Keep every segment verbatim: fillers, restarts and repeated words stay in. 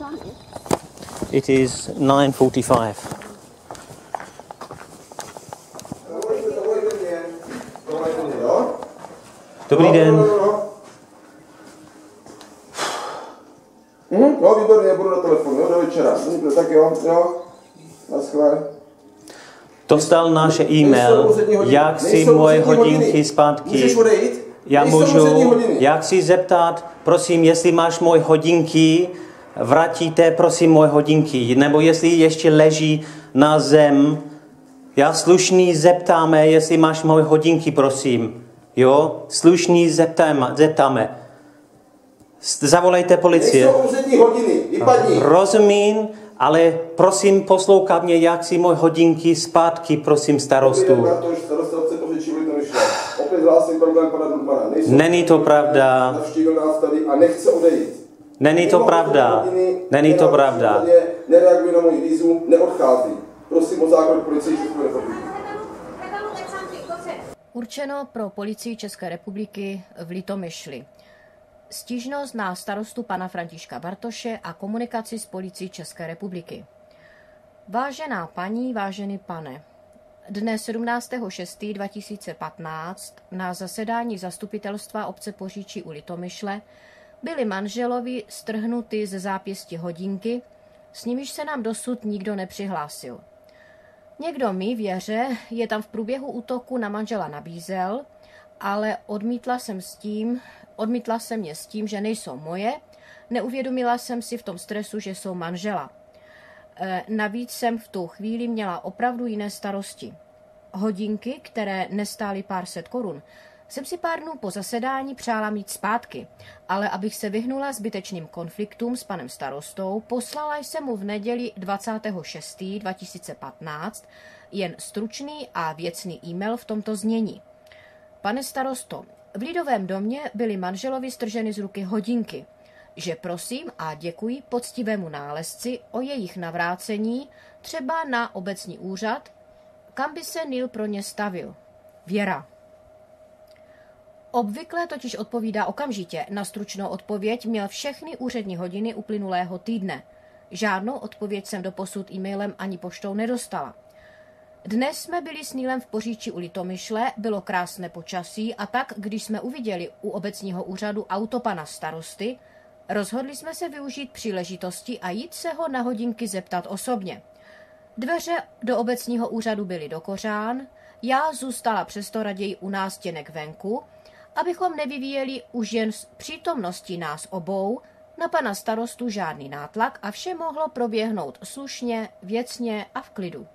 It is nine forty-five. Dobrý den. Mhm, no, výborně, budu na telefonu, jo, do večera. Tak jo, jo, naschle. Dostal náš e-mail, jak si moje hodinky zpátky. Můžeš odejít? Já můžu, jak si zeptat, prosím, jestli máš moje hodinky, vrátíte, prosím, moje hodinky, nebo jestli ještě leží na zem, já slušný zeptáme, jestli máš moje hodinky, prosím. Jo, slušný zeptáme, zeptáme. Zavolejte policie. Nejsou úřední hodiny, vypadni. Rozumím, ale prosím, poslouchá mě, jak si moje hodinky zpátky, prosím, starostu. Není to pravda. Navštívil nás tady a nechce odejít. Není to pravda. Není to pravda. Nereaguje na moji výzvu, neodchází. Prosím o zákrok policii České republiky. Určeno pro policii České republiky v Litomyšli. Stížnost na starostu pana Františka Bartoše a komunikaci s policií České republiky. Vážená paní, vážený pane, dne sedmnáctého šestého dva tisíce patnáct na zasedání zastupitelstva obce Poříčí u Litomyšle byly manželovi strhnuty ze zápěstí hodinky, s nimiž se nám dosud nikdo nepřihlásil. Někdo mi, věře, je tam v průběhu útoku na manžela nabízel, ale odmítla jsem s tím, odmítla jsem je s tím, že nejsou moje, neuvědomila jsem si v tom stresu, že jsou manžela. E, navíc jsem v tu chvíli měla opravdu jiné starosti. Hodinky, které nestály pár set korun, jsem si pár dnů po zasedání přála mít zpátky, ale abych se vyhnula zbytečným konfliktům s panem starostou, poslala jsem mu v neděli dvacátého šestého dva tisíce patnáct jen stručný a věcný e-mail v tomto znění. Pane starosto, v Lidovém domě byly manželovi strženy z ruky hodinky, že prosím a děkuji poctivému nálezci o jejich navrácení třeba na obecní úřad, kam by se Nil pro ně stavil. Věra. Obvykle totiž odpovídá okamžitě. Na stručnou odpověď měl všechny úřední hodiny uplynulého týdne. Žádnou odpověď jsem doposud e-mailem ani poštou nedostala. Dnes jsme byli s Nilem v Poříčí u Litomyšle, bylo krásné počasí a tak, když jsme uviděli u obecního úřadu auto pana starosty, rozhodli jsme se využít příležitosti a jít se ho na hodinky zeptat osobně. Dveře do obecního úřadu byly do kořán, já zůstala přesto raději u nástěnek venku, abychom nevyvíjeli už jen z přítomnosti nás obou na pana starostu žádný nátlak a vše mohlo proběhnout slušně, věcně a v klidu.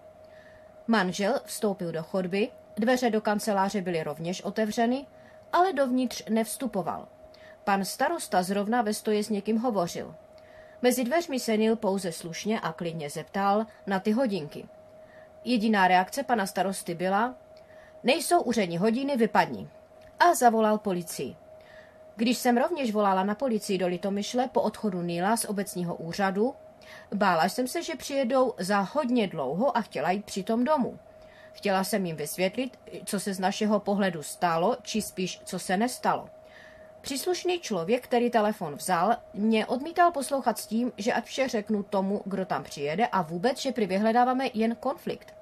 Manžel vstoupil do chodby, dveře do kanceláře byly rovněž otevřeny, ale dovnitř nevstupoval. Pan starosta zrovna ve stoje s někým hovořil. Mezi dveřmi se Nil pouze slušně a klidně zeptal na ty hodinky. Jediná reakce pana starosty byla: nejsou úřední hodiny, vypadni. A zavolal policii. Když jsem rovněž volala na policii do Litomyšle po odchodu Nila z obecního úřadu, bála jsem se, že přijedou za hodně dlouho a chtěla jít přitom domů. Chtěla jsem jim vysvětlit, co se z našeho pohledu stalo, či spíš, co se nestalo. Příslušný člověk, který telefon vzal, mě odmítal poslouchat s tím, že ať vše řeknu tomu, kdo tam přijede a vůbec, že prý vyhledáváme jen konflikt.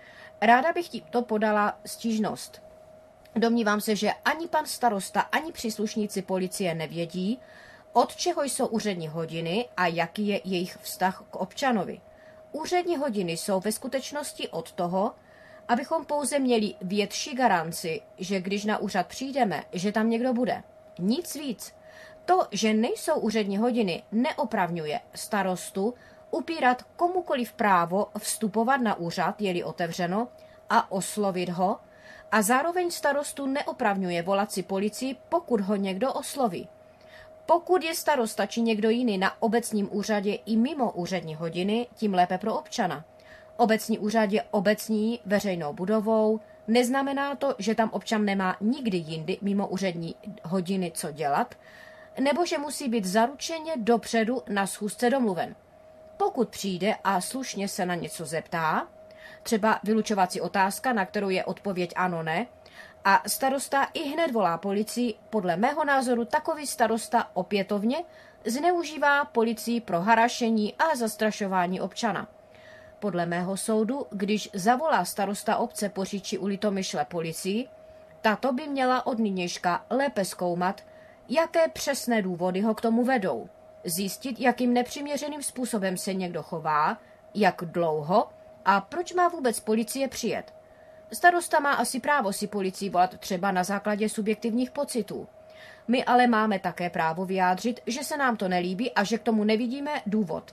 Ráda bych tímto podala stížnost. Domnívám se, že ani pan starosta, ani příslušníci policie nevědí, od čeho jsou úřední hodiny a jaký je jejich vztah k občanovi. Úřední hodiny jsou ve skutečnosti od toho, abychom pouze měli větší garanci, že když na úřad přijdeme, že tam někdo bude. Nic víc. To, že nejsou úřední hodiny, neopravňuje starostu upírat komukoliv právo vstupovat na úřad, je-li otevřeno, a oslovit ho, a zároveň starostu neopravňuje volat si policii, pokud ho někdo osloví. Pokud je starosta či někdo jiný na obecním úřadě i mimo úřední hodiny, tím lépe pro občana. Obecní úřad je obecní veřejnou budovou, neznamená to, že tam občan nemá nikdy jindy mimo úřední hodiny co dělat, nebo že musí být zaručeně dopředu na schůzce domluven. Pokud přijde a slušně se na něco zeptá, třeba vylučovací otázka, na kterou je odpověď ano, ne, a starosta i hned volá policii, podle mého názoru takový starosta opětovně zneužívá policii pro harašení a zastrašování občana. Podle mého soudu, když zavolá starosta obce Poříčí u Litomyšle policii, tato by měla od nynějška lépe zkoumat, jaké přesné důvody ho k tomu vedou. Zjistit, jakým nepřiměřeným způsobem se někdo chová, jak dlouho a proč má vůbec policie přijet. Starosta má asi právo si policii volat třeba na základě subjektivních pocitů. My ale máme také právo vyjádřit, že se nám to nelíbí a že k tomu nevidíme důvod.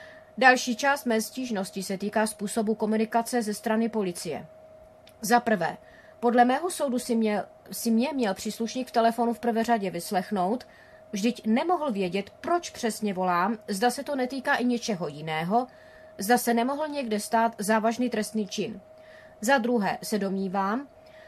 Další část mé stížnosti se týká způsobu komunikace ze strany policie. Za prvé, podle mého soudu si, měl, si mě měl příslušník v telefonu v prvé řadě vyslechnout, vždyť nemohl vědět, proč přesně volám, zda se to netýká i něčeho jiného, zda se nemohl někde stát závažný trestný čin. Za druhé se domnívám,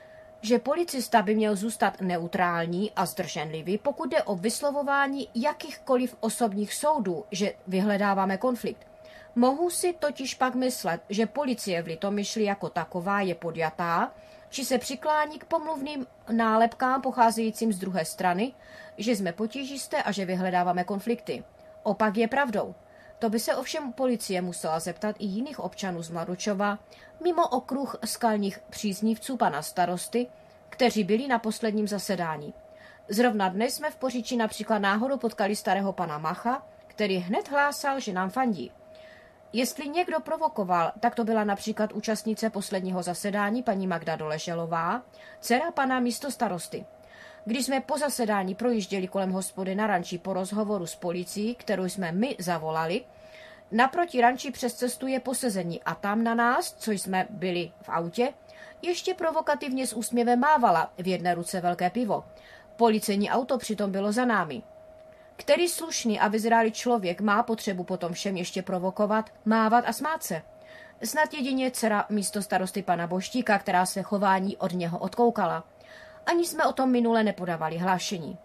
že policista by měl zůstat neutrální a zdrženlivý, pokud jde o vyslovování jakýchkoliv osobních soudů, že vyhledáváme konflikt. Mohu si totiž pak myslet, že policie v Litomyšli jako taková je podjatá, či se přiklání k pomluvným nálepkám pocházejícím z druhé strany, že jsme potížisté a že vyhledáváme konflikty. Opak je pravdou. To by se ovšem policie musela zeptat i jiných občanů z Mladučova, mimo okruh skalních příznivců pana starosty, kteří byli na posledním zasedání. Zrovna dnes jsme v Poříčí například náhodou potkali starého pana Macha, který hned hlásal, že nám fandí. Jestli někdo provokoval, tak to byla například účastnice posledního zasedání paní Magda Doleželová, dcera pana místostarosty. Když jsme po zasedání projížděli kolem hospody na ranči po rozhovoru s policií, kterou jsme my zavolali, naproti ranči přes cestu je posezení a tam na nás, co jsme byli v autě, ještě provokativně s úsměvem mávala, v jedné ruce velké pivo. Policejní auto přitom bylo za námi. Který slušný a vyzrálý člověk má potřebu potom všem ještě provokovat, mávat a smát se? Snad jedině dcera místostarosty pana Boštíka, která se chování od něho odkoukala. Ani jsme o tom minule nepodávali hlášení.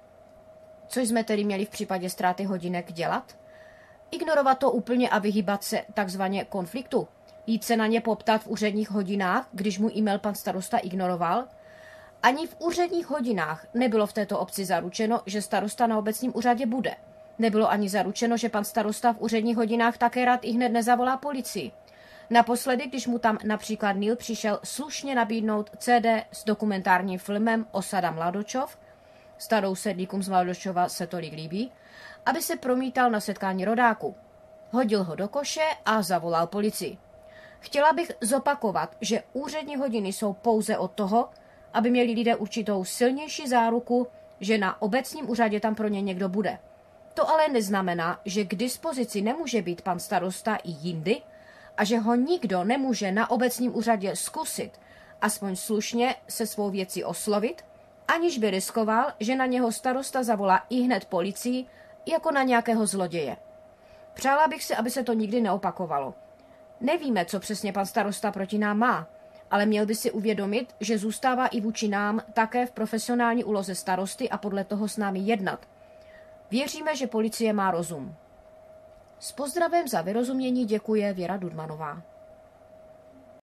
Co jsme tedy měli v případě ztráty hodinek dělat? Ignorovat to úplně a vyhýbat se takzvaně konfliktu? Jít se na ně poptat v úředních hodinách, když mu e-mail pan starosta ignoroval? Ani v úředních hodinách nebylo v této obci zaručeno, že starosta na obecním úřadě bude. Nebylo ani zaručeno, že pan starosta v úředních hodinách také rád i hned nezavolá policii. Naposledy, když mu tam například Neil přišel slušně nabídnout C D s dokumentárním filmem Osada Mladočov, starou sedlíkům z Mladočova se tolik líbí, aby se promítal na setkání rodáku. Hodil ho do koše a zavolal policii. Chtěla bych zopakovat, že úřední hodiny jsou pouze od toho, aby měli lidé určitou silnější záruku, že na obecním úřadě tam pro ně někdo bude. To ale neznamená, že k dispozici nemůže být pan starosta i jindy a že ho nikdo nemůže na obecním úřadě zkusit, aspoň slušně se svou věcí oslovit, aniž by riskoval, že na něho starosta zavolá i hned policii, jako na nějakého zloděje. Přála bych si, aby se to nikdy neopakovalo. Nevíme, co přesně pan starosta proti nám má, ale měl by si uvědomit, že zůstává i vůči nám také v profesionální úloze starosty a podle toho s námi jednat. Věříme, že policie má rozum. S pozdravem za vyrozumění děkuje Věra Dudmanová.